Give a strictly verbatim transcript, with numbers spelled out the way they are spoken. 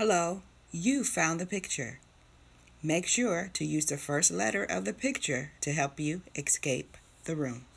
Hello, you found the picture. Make sure to use the first letter of the picture to help you escape the room.